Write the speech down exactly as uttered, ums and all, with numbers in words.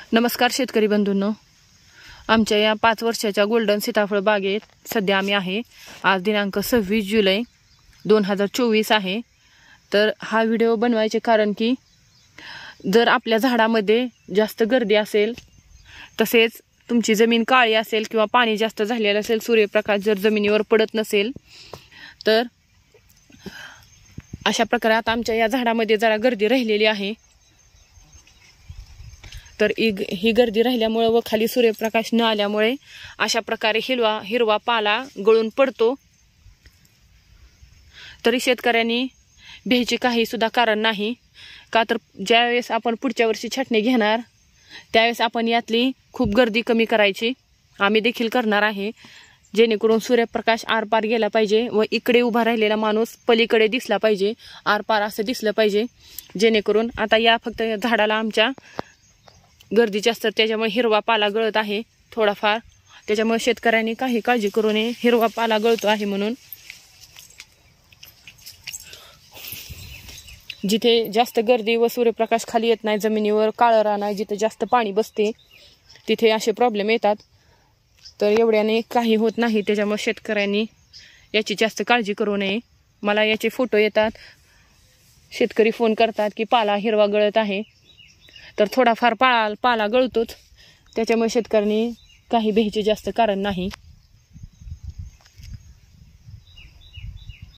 नमस्कार शेतकरी बंधूंनो, आमच्या या पाच वर्षाच्या गोल्डन सीताफळ बागेत सध्या आम्ही आहे। आज दिनांक सव्वीस जुलै दोन हजार चोवीस आहे। तर हा व्हिडिओ बनवायचे कारण की जर आपल्या झाडामध्ये जास्त गर्दी असेल, तसेच तुमची जमीन काळी असेल किंवा पाणी जास्त झालेलं असेल, सूर्यप्रकाश जर जमिनीवर पडत नसेल, तर अशा प्रकारात आमच्या या झाडामध्ये जरा गर्दी राहिलेली आहे। तर ही गर्दी राहिल्यामुळे व खाली सूर्यप्रकाश न आल्यामुळे अशा प्रकारे हिरवा हिरवा पाला गळून पडतो। तरी शेतकऱ्यांनी भ्यायचे काही सुद्धा कारण नाही, का तर ज्यावेळेस आपण पुढच्या वर्षी छाटणी घेणार त्यावेळेस आपण यातली खूप गर्दी कमी करायची आम्ही देखील करणार आहे, जेणेकरून सूर्यप्रकाश आरपार गेला पाहिजे व इकडे उभा राहिलेला माणूस पलीकडे दिसला पाहिजे, आरपार असं दिसलं पाहिजे, जेणेकरून आता या फक्त झाडाला आमच्या गर्दी जास्त त्याच्यामुळे हिरवा पाला गळत आहे थोडाफार। त्याच्यामुळे शेतकऱ्यांनी काही काळजी करू नये, हिरवा पाला गळतो आहे म्हणून। जिथे जास्त गर्दी व सूर्यप्रकाश खाली येत नाही, जमिनीवर काळं रान आहे, जिथे जास्त पाणी बसते तिथे असे प्रॉब्लेम येतात। तर एवढ्याने काही होत नाही, त्याच्यामुळे शेतकऱ्यांनी याची जास्त काळजी करू नये। मला याचे फोटो येतात, शेतकरी फोन करतात की पाला हिरवा गळत आहे, तर थोडाफार पाला पाला गळतोच, त्याच्यामुळे शेतकऱ्यांनी काही भ्यायचे जास्त कारण नाही।